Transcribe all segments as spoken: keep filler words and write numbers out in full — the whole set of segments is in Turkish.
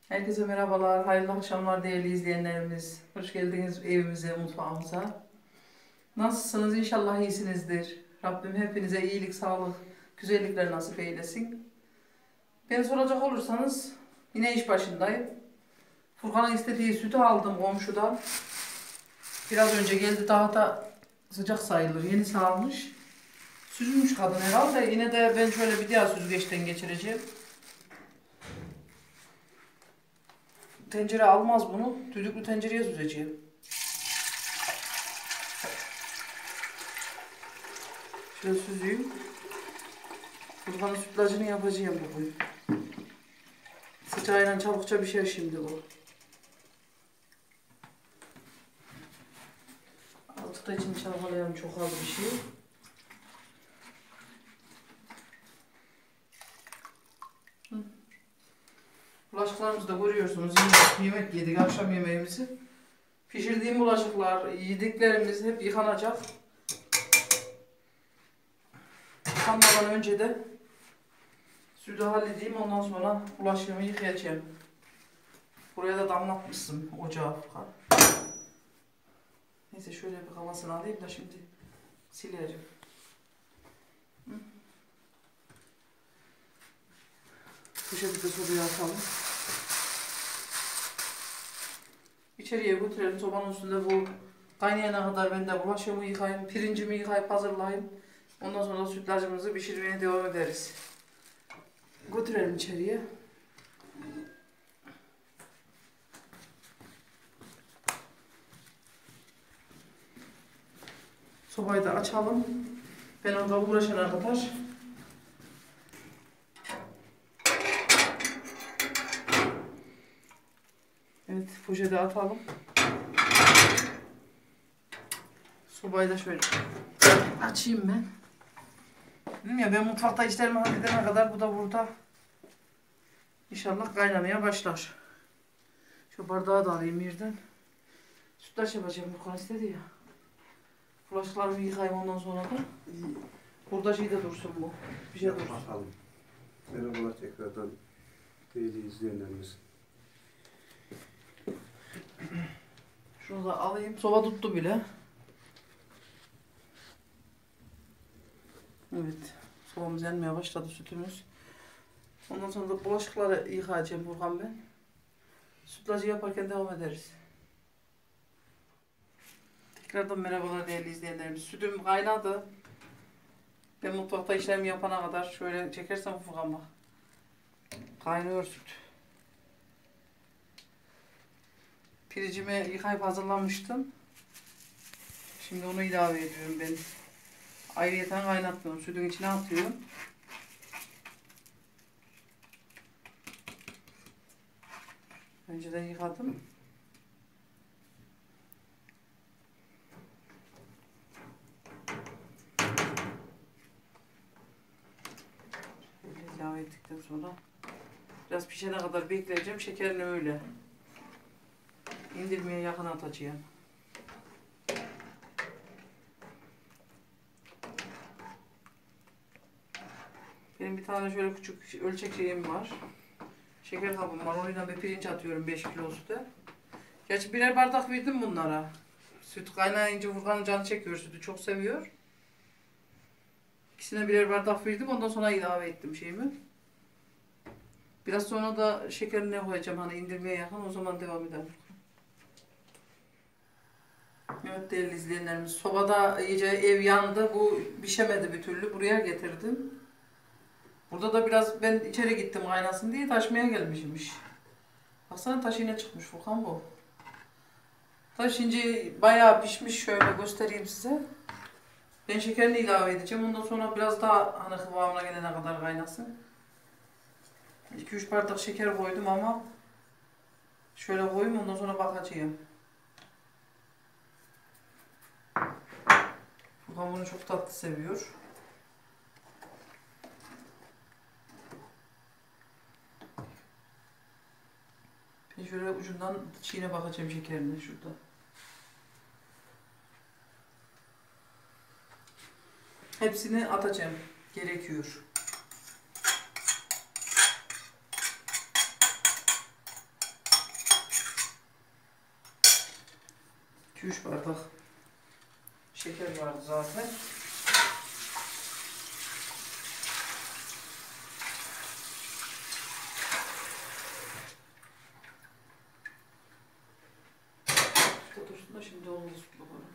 Herkese merhabalar, hayırlı akşamlar değerli izleyenlerimiz. Hoş geldiniz evimize, mutfağımıza. Nasılsınız? İnşallah iyisinizdir. Rabbim hepinize iyilik, sağlık, güzellikler nasip eylesin. Beni soracak olursanız yine iş başındayım. Furkan'ın istediği sütü aldım komşudan. Biraz önce geldi, daha da sıcak sayılır. Yeni sağmış. Süzülmüş kadın herhalde. Yine de ben şöyle bir daha süzgeçten geçireceğim. Tencere almaz bunu. Düdüklü tencereye süzeceğim. Şöyle süzeyim. Furkan'ın sütlacını yapacağım bugün. Sıcağıyla çabukça pişer şimdi bu. Azıcık da içini çalkalayalım, çok az bir şey. Hı. Bulaşıklarımızı da görüyorsunuz. Yemek, yemek yedik, akşam yemeğimizi. Pişirdiğim bulaşıklar, yediklerimiz hep yıkanacak. Yıkanmadan önce de sütü halledeyim, ondan sonra bulaşığımı yıkayacağım. Buraya da damlatmışsın ocağa Furkan. Neyse şöyle bir havasını alayım da şimdi silerim. Hı. Poşeti de sobaya atalım. İçeriye götürelim, sobanın üstünde bu kaynayana kadar ben de bulaşığımı yıkayayım, pirincimi yıkayıp hazırlayayım. Ondan sonra sütlacımızı pişirmeye devam ederiz. Götürelim içeriye. Sobayı da açalım. Ben orada uğraşana kadar. Evet, poşete atalım. Sobayı da şöyle açayım ben. Dedim ya, ben mutfakta işlerimi halledene kadar bu da burada İnşallah kaynamaya başlar. Şu bardağı da alayım yerden. Sütlaç yapacağım, Furkan istedi ya. Bulaşıklarımı yıkayayım, ondan sonra da burada şey de dursun bu. Bir şey dursun. Bakalım. Merhabalar tekrardan değerli izleyenlerimiz. Şunu da alayım. Soba tuttu bile. Evet. Sobamız yanmaya başladı, sütümüz. Ondan sonra da bulaşıkları yıkayacağım Furkan ben. Sütlacı yaparken devam ederiz. Tekrardan merhabalar değerli izleyenlerimiz. Sütüm kaynadı. Ben mutfakta işlerimi yapana kadar şöyle çekersem Furkan bak. Kaynıyor süt. Pirincimi yıkayıp hazırlamıştım. Şimdi onu ilave ediyorum ben. Ayrıyeten kaynatmıyorum. Sütün içine atıyorum. Önceden yıkadım. Böyle ilave ettikten sonra biraz pişene kadar bekleyeceğim. Şekerini öyle indirmeye yakın atacağım. Benim bir tane şöyle küçük ölçek şeyim var. Şeker kabım var. Onunla bir pirinç atıyorum beş kilo süte. Gerçi birer bardak verdim bunlara. Süt kaynayınca Furkan'ın canı çekiyor, sütü çok seviyor. İkisine birer bardak verdim, ondan sonra ilave ettim şeyimi. Biraz sonra da şekerini koyacağım, hani indirmeye yakın, o zaman devam edelim. Evet değerli izleyenlerimiz, sobada iyice ev yandı, bu pişemedi bir türlü, buraya getirdim. Burada da biraz ben içeri gittim kaynasın diye taşmaya gelmişmiş. Baksana taş yine çıkmış Furkan bu. Taş şimdi bayağı pişmiş, şöyle göstereyim size. Ben şekerini ilave edeceğim, ondan sonra biraz daha hani kıvamına gelene kadar kaynasın. iki üç bardak şeker koydum ama şöyle koyayım, ondan sonra bakacağım. Furkan bunu çok tatlı seviyor. Ben şöyle ucundan çiğne bakacağım şekerine şurada. Hepsini atacağım. Gerekiyor. iki üç bardak şeker vardı zaten. Şurada dursun da şimdi onu da sütlü koyalım.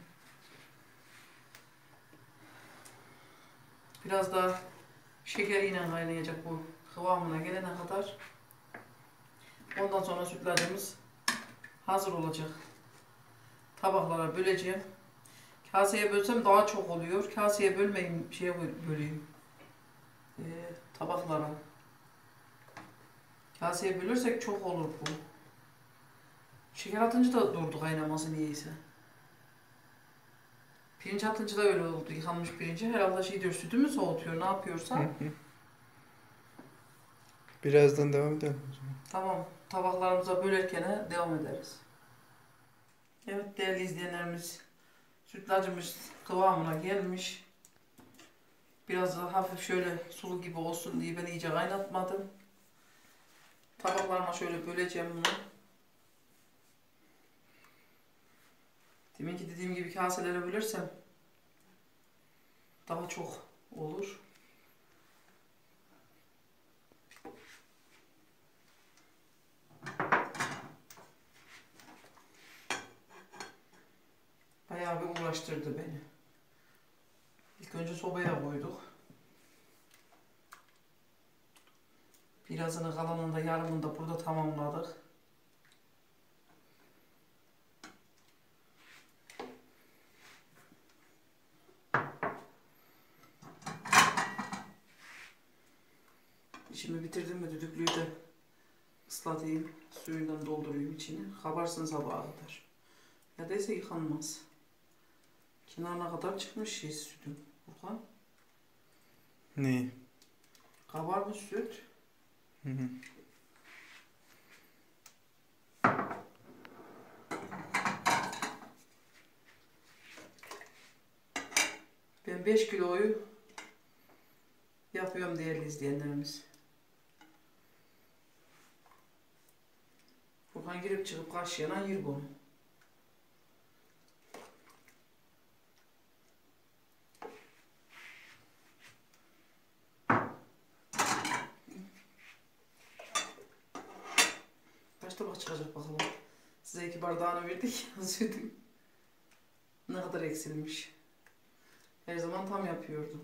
Biraz daha şekeriyle kaynayacak bu kıvamına gelene kadar. Ondan sonra sütlacımız hazır olacak. Tabaklara böleceğim. Kaseye bölsem daha çok oluyor. Kaseye bölmeyeyim, şeye böleyim. Ee, tabaklara. Kaseye bölürsek çok olur bu. Şeker atınca da durdu kaynaması niyeyse. Pirinç atınca da öyle oldu. Yıkanmış pirinci herhalde şey diyor, sütü mü soğutuyor, ne yapıyorsa. Birazdan devam edelim o zaman. Tamam, tabaklarımıza bölerken devam ederiz. Evet değerli izleyenlerimiz, sütlacımız kıvamına gelmiş. Biraz daha hafif şöyle sulu gibi olsun diye ben iyice kaynatmadım. Tabaklarıma şöyle böleceğim bunu. Deminki dediğim gibi kaselere bölersem daha çok olur. Bayağı bir uğraştırdı beni. İlk önce sobaya koyduk. Birazını kalanını da yarımını da burada tamamladık. İşimi bitirdim mi düdüklüyü de ıslatayım. Suyundan doldurayım içine. Kabarsın sabaha kadar. Ya değilse yıkanmaz. Kenarına kadar çıkmış şey sütüm. Burkan. Ne? Kabarmış süt. Hı hı. Ben beş kiloyu yapıyorum değerli izleyenlerimiz. Burkan girip çıkıp karşıyana yer bunu. Kaç tabak çıkacak bakalım. Size iki bardağını verdik ya sütün. Ne kadar eksilmiş. Her zaman tam yapıyordum.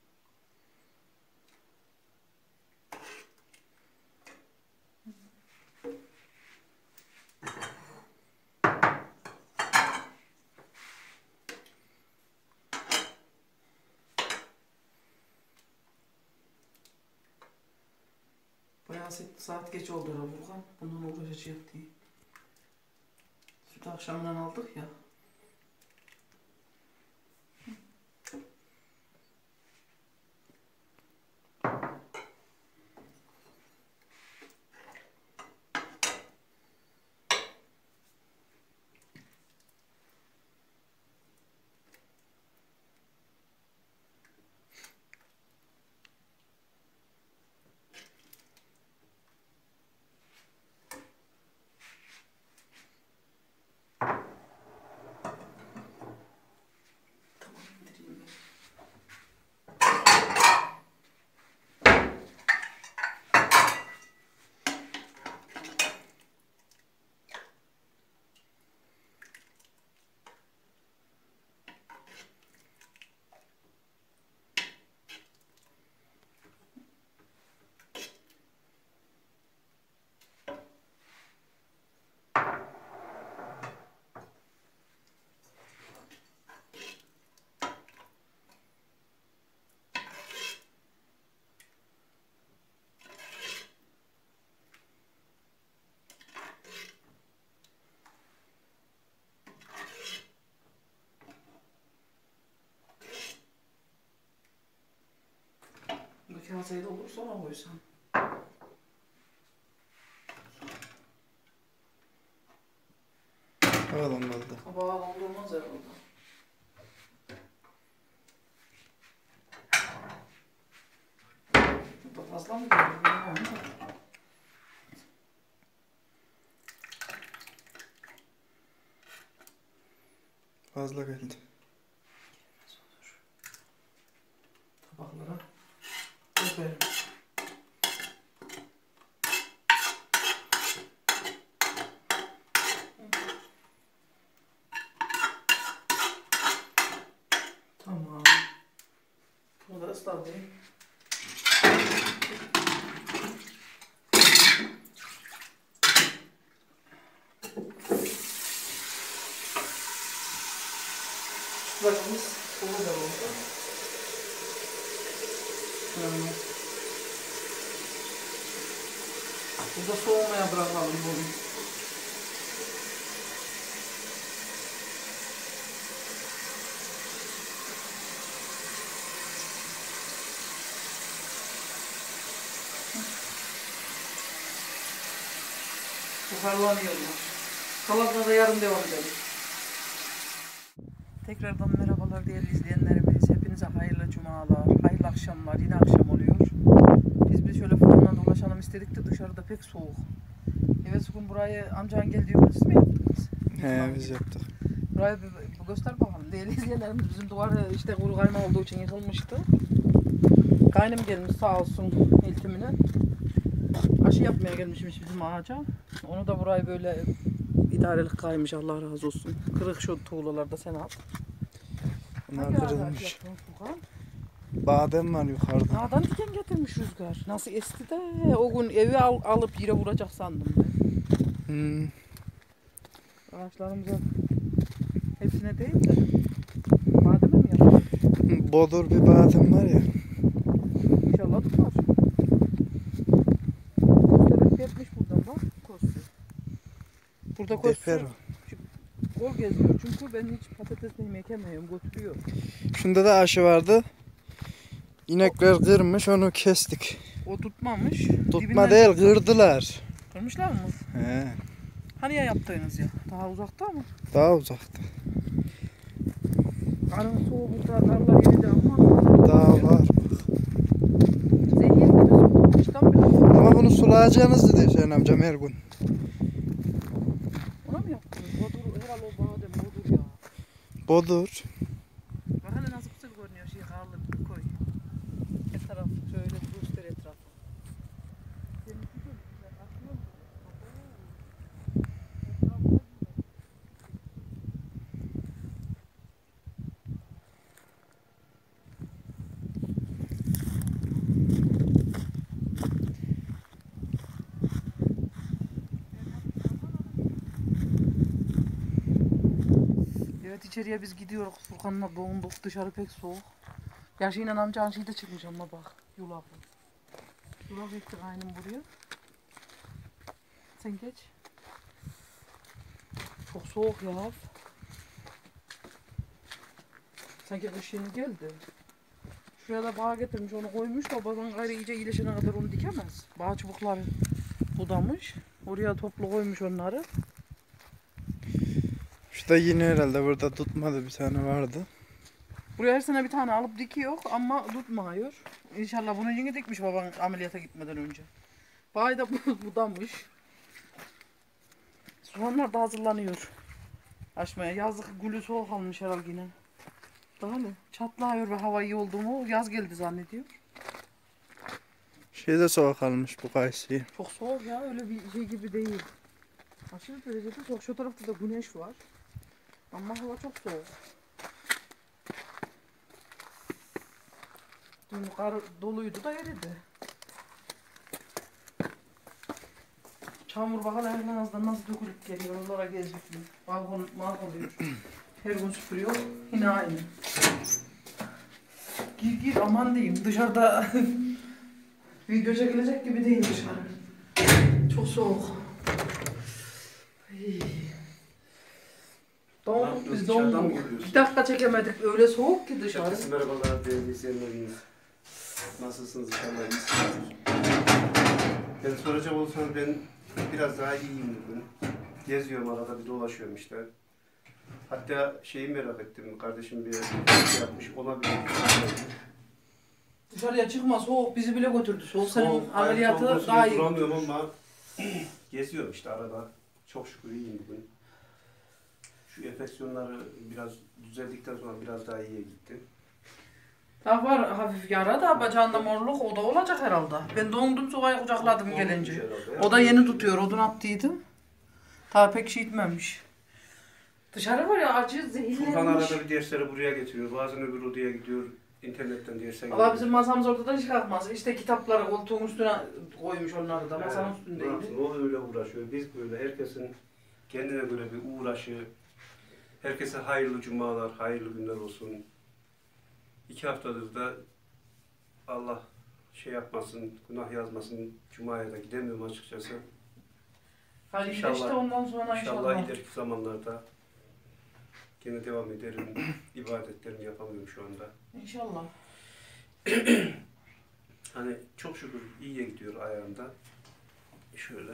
Bayağı saat geç oldu herhalde Burkan. Bundan uğraşacak diye. Sütü akşamdan aldık ya. Tamam indireyim ben. Bu kaseye de olursa ona koysam. Ağlanmadı. Kabağı doldurmaz herhalde. Bu da fazla mı geldi bilmiyorum da. fazla geldi. Tabaklara dökelim. Tamam. Bunu da ıslatayım. Bakımız sulu da oldu. Hmm. Burada soğumaya bırakalım bunu. Buharlanıyorlar. Salatına da yarın devam edelim. Tekrardan merhabalar değerli izleyenlerimiz. Hepinize hayırlı cumalar, hayırlı akşamlar. Yine akşam oluyor. Biz bir şöyle fırından dolaşalım istedik de dışarıda pek soğuk. Evet, bugün burayı amcan geldiği gün siz mi yaptınız? He biz yaptık. Burayı bir, bir göster bakalım. Değerli izleyenlerimiz, bizim duvar işte kuru kayma olduğu için yıkılmıştı. Kaynım gelmiş sağ olsun iltimine. Aşı yapmaya gelmişmiş bizim ağaca. Onu da burayı böyle idarelik kaymış, Allah razı olsun. Kırık şu tuğlalarda sen al. Bunlar Hangi ağaç kırılmış. yaptın Furkan? Badem var yukarıda. Dağdan diken getirmiş rüzgar. Nasıl esti de o gün evi al, alıp yere vuracak sandım ben. Hmm. Ağaçlarımıza hepsine değil de bademe mi yapalım? Bodur bir badem var ya. İnşallah tutar. Köstebek yetmiş buradan bak. Kosu. Burada kosu. Defer o. Kol geziyor çünkü ben hiç patates yemek yemiyorum, götürüyor. Şunda da aşı vardı. İnekler kırmış, onu kestik. O tutmamış. Tutma dibinden değil, kırdılar. Kırmışlar mı? He. Hani ya yaptığınız ya? Daha uzakta mı? Daha uzakta. Karın soğuk, burada darlar yerinde ama. Daha var. Zehir gibi soğuk. Çıkan bile. Ama bunu sulayacağınız dedi Hüseyin amcam her gün. Ona mı yaptınız? Bodur, herhalde o badem bodur ya. Bodur. Bak hele nasıl güzel görünüyor şey karlı bir koy. Her taraf şöyle bir göster etrafı. Senin güzel güzel aklına mı? Etrafına güzel. Evet, içeriye biz gidiyoruz. Furkan'la boğunduk. Dışarı pek soğuk. Gerçi yine amcanın şeyi de çıkmış ama bak. Yulafı. Yulaf ekti kaynım buraya. Sen geç. Çok soğuk ya. Sanki kış yeni geldi. Şuraya da bağ getirmiş, onu koymuş da bazen gayrı iyice iyileşene kadar onu dikemez. Bağ çubukları budamış. Oraya toplu koymuş onları. Şu da yine herhalde burada tutmadı, bir tane vardı. Buraya her sene bir tane alıp dikiyor ama tutmuyor. İnşallah bunu yeni dikmiş baban ameliyata gitmeden önce. Bağ da budamış. Soğanlar da hazırlanıyor. Açmaya. Yazlık gülü soğuk almış herhalde yine. Daha ne? Çatlıyor ve hava iyi oldu mu yaz geldi zannediyor. Şey de soğuk almış bu kayısıyı. Çok soğuk ya, öyle bir şey gibi değil. Aşırı derecede soğuk. Şu tarafta da güneş var. Ama hava çok soğuk. Dün kar doluydu da eridi. Çamur bakalım her ağızdan nasıl dökülüp geliyor. Onlara gezdik mi? Balkon mahvoluyor. Her gün süpürüyor. Yine aynı. Gir gir aman diyeyim. Dışarıda video çekilecek gibi değil dışarı. Çok soğuk. Ay. Donduk biz Dışarıdan mı donduk. geliyorsun? Bir dakika çekemedik. Öyle soğuk ki dışarı. Herkese merhabalar değerli izleyenlerimiz. Nasılsınız inşallah iyisinizdir. Ben soracak olsanız ben biraz daha iyiyim bugün. Geziyorum, arada bir dolaşıyorum işte. Hatta şeyi merak ettim, kardeşim bir şey yapmış, ona bir Dışarıya çıkma, soğuk bizi bile götürdü. Soğuk senin Soğuk, ameliyatı ayakta daha iyi duramıyorum götürür. ama geziyorum işte arada. Çok şükür iyiyim bugün. Şu enfeksiyonları biraz düzeldikten sonra biraz daha iyiye gitti. Daha var hafif yara da bacağında morluk o da olacak herhalde. Ben dondum sovayı kucakladım Olmuş gelince. herhalde ya. O da yeni tutuyor. Odun attıydım. Daha pek şey etmemiş. Dışarı var ya acı Furkan zehirlenmiş. arada bir dersleri buraya getiriyor. Bazen öbür odaya gidiyor. İnternetten derse gidiyor. Valla bizim masamız ortada hiç kalkmaz. İşte kitapları koltuğun üstüne koymuş onları da. Masanın Evet, ne üstündeydi. yapsın? O öyle uğraşıyor. Biz böyle herkesin kendine göre bir uğraşı. Herkese hayırlı cumalar, hayırlı günler olsun. İki haftadır da Allah şey yapmasın, günah yazmasın. Cuma'ya da gidemiyorum açıkçası. Hadi İnşallah- işte ondan sonra İnşallah inşallah. ileriki zamanlarda gene devam ederim. İbadetlerimi yapamıyorum şu anda. İnşallah. Hani çok şükür iyiye gidiyor ayağımda. Şöyle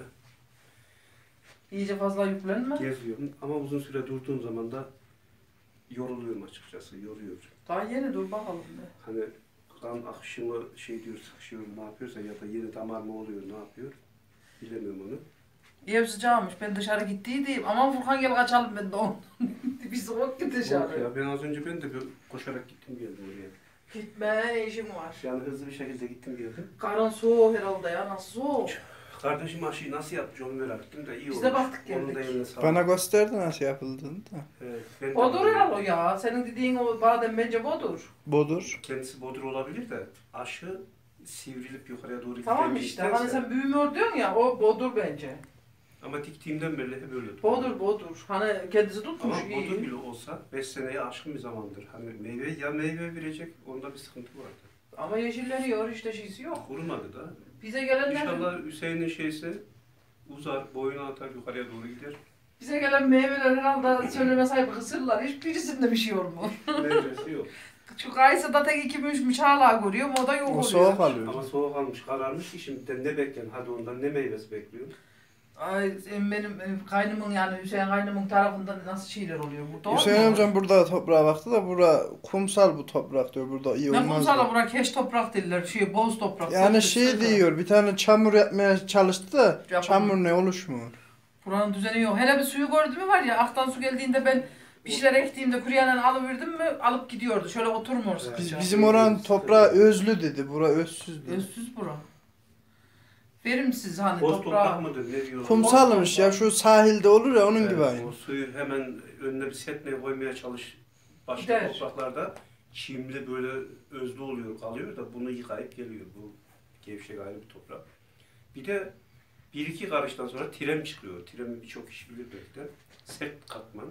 İyice fazla yüklenme. geziyorum ama uzun süre durduğum zaman da yoruluyorum açıkçası, yoruyor. Daha yeni dur bakalım. be. Hani kan akışımı şey diyor, sıkışıyor, ne yapıyorsa ya da yeni damar mı oluyor, ne yapıyor bilemiyorum onu. Ev sıcağımış. Ben dışarı gittiydim. Aman Furkan gel kaçalım ben de onu. Bir soğuk git Yok dışarı. ya, ben az önce ben de bir koşarak gittim geldim oraya. Gitme ne işim var. Yani hızlı bir şekilde gittim geldim. Karın soğuk herhalde ya. Nasıl soğuk? Kardeşim aşıyı nasıl yapmış onu merak ettim de iyi Biz olmuş. de baktık Onun da geldik. eline sağlık. Bana gösterdi nasıl yapıldığını da. Evet, ben de Bodur bakıyorum. herhalde o ya. Senin dediğin o badem bence bodur. Bodur. Kendisi bodur olabilir de aşı sivrilip yukarıya doğru Tamam giden bir işte. iştense- Hani sen büyümüyor diyorsun ya. O bodur bence. Ama diktiğimden beri hep öyle. Bodur bodur. Hani kendisi tutmuş Ama bodur iyi. bile olsa beş seneye aşkın bir zamandır. Hani meyve ya meyve verecek, onda bir sıkıntı vardı. Ama yeşilleniyor işte şeysi yok. Kurumadı da. Bize gelenler, İnşallah Hüseyin'in şeysi uzar, boyunu atar, yukarıya doğru gider. bize gelen meyveler herhalde söyleme sahibi kısırlar. Hiçbirisinde bir şey olmuyor. Meyvesi yok. Şu kayısıda tek iki üç müç hala görüyorum. O da yok O oluyor. soğuk alıyor. Ama soğuk almış, kararmış ki şimdiden ne bekleyin, hadi ondan ne meyvesi bekliyor. Ay benim e, kaynımın yani Hüseyin kaynımın tarafında nasıl şeyler oluyor burada? Hüseyin olmuyor. amcam burada toprağa baktı da bura kumsal bu toprak diyor. Burada iyi Ne olmaz. kumsala diyor. bura keş toprak derler. Şey boz toprak. Yani Çok şey sıkı. diyor bir tane çamur yapmaya çalıştı da Yapamıyor. çamur ne oluşmuyor. Buranın düzeni yok. Hele bir suyu gördü mü var ya aktan su geldiğinde ben bir şeyler ektiğimde kuruyanen alıverdim mi alıp gidiyordu. Şöyle oturmuyor Biz, sıkıca. bizim oranın toprağı özlü dedi. Bura özsüz dedi. Özsüz bura. Verimsiz hani Boz toprağı. toprak mıdır, ne diyorlar? Kumsalmış ya şu sahilde olur ya onun Evet, gibi o aynı. suyu hemen önüne bir setneye koymaya çalış. Başka Gider. topraklarda çimli böyle özlü oluyor, kalıyor da bunu yıkayıp geliyor. Bu gevşek ayrı bir toprak. Bir de bir iki karıştan sonra tirem çıkıyor. Tiremi birçok kişi bilir belki de. Sert katman.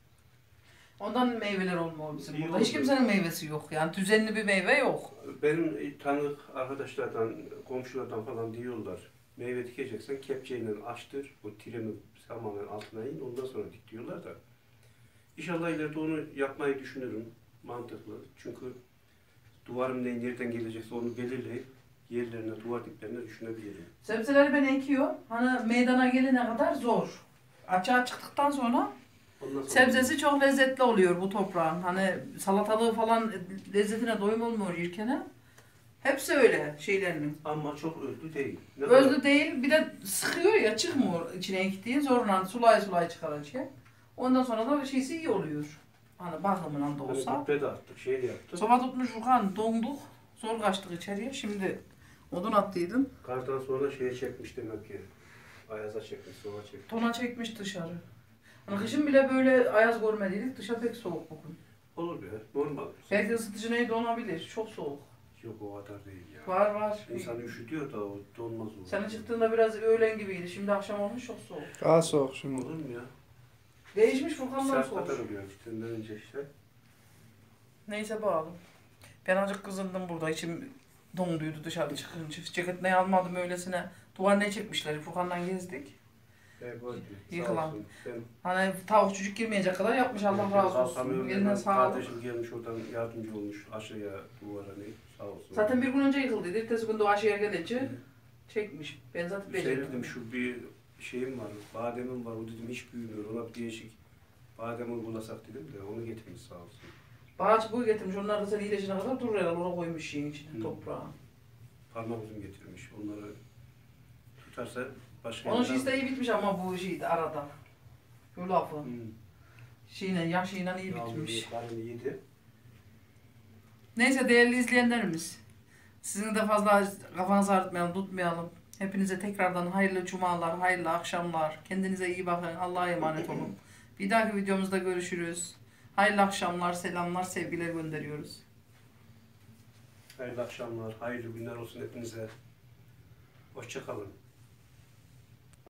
Ondan meyveler olmuyor bizim İyi burada. Hiç oldu. kimsenin meyvesi yok. Yani düzenli bir meyve yok. Benim tanıdık arkadaşlardan, komşulardan falan diyorlar. Meyve dikeceksen kepçeyle açtır. O tiremi tamamen altına in. Ondan sonra dik diyorlar da. İnşallah ileride onu yapmayı düşünürüm. Mantıklı. Çünkü duvarım ne nereden gelecekse onu belirleyip yerlerine, duvar diplerine düşünebilirim. Sebzeleri ben ekiyorum. Hani meydana gelene kadar zor. Açığa çıktıktan sonra Ondan sonra sebzesi çok lezzetli oluyor bu toprağın. Hani salatalığı falan lezzetine doyum olmuyor yerkene. Hepsi öyle şeylerinin. ama çok özlü değil. Ne Özlü değil bir de sıkıyor ya çıkmıyor içine ektiğin zorla sulay sulay çıkaracak. Ondan sonra da şeysi iyi oluyor. Hani bakımından da Hani olsa. gübre de attık, şey de yaptık. Soba tutmuş Furkan donduk. Zor kaçtık içeriye. Şimdi odun attıydım. Kardan sonra şeye çekmiş demek ki. Ayaza çekmiş, sola çekmiş. Tona çekmiş dışarı. Hani kışın bile böyle ayaz görmediydik. Dışarı pek soğuk bugün. Olur be, normal. Belki ısıtıcı neydi donabilir. Çok soğuk. Yok o kadar değil ya. Var var. İnsan üşütüyor da o donmaz olur. Senin çıktığında biraz öğlen gibiydi. Şimdi akşam olmuş çok soğuk. Daha soğuk şimdi. Olur mu ya? Değişmiş Furkan'dan Saat soğuk. kadar oluyor işte, ne önce işte. Neyse bağlı. Ben azıcık kızındım burada. İçim donduydu dışarı çıkınca. Ceket ne almadım öylesine. Duvar ne çekmişler. Furkan'dan gezdik. Evet, gördüm. Sağ Yıkılan. olsun. Ben Hani tavuk çocuk girmeyecek kadar yapmış. Allah ben razı kalkamıyorum olsun. hemen. Eline sağlık. Kardeşim gelmiş oradan yardımcı olmuş aşağıya duvara ne sağ olsun. Zaten bir gün önce yıkıldıydı. Ertesi gün de o aşağıya gelince çekmiş. Ben zaten Şey becerdim. dedim şu bir şeyim var, bademim var, o dedim hiç büyümüyor, ona bir değişik badem uygulasak dedim de onu getirmiş sağ olsun. Bağaç boyu getirmiş. Onlar da sen iyileşene kadar durur herhalde. Ona koymuş şeyin içine, Hı. toprağa. Parmak uzun getirmiş, onları tutarsa başka Onun yerden- şeysi de iyi bitmiş ama bu şeydi arada. Bu lafı. Hı. Şeyine, yaşıyla iyi bitmiş. Karını yedi. Neyse değerli izleyenlerimiz. Sizin de fazla kafanızı ağrıtmayalım, tutmayalım. Hepinize tekrardan hayırlı cumalar, hayırlı akşamlar. Kendinize iyi bakın. Allah'a emanet olun. Bir dahaki videomuzda görüşürüz. Hayırlı akşamlar, selamlar, sevgiler gönderiyoruz. Hayırlı akşamlar, hayırlı günler olsun hepinize. Hoşça kalın.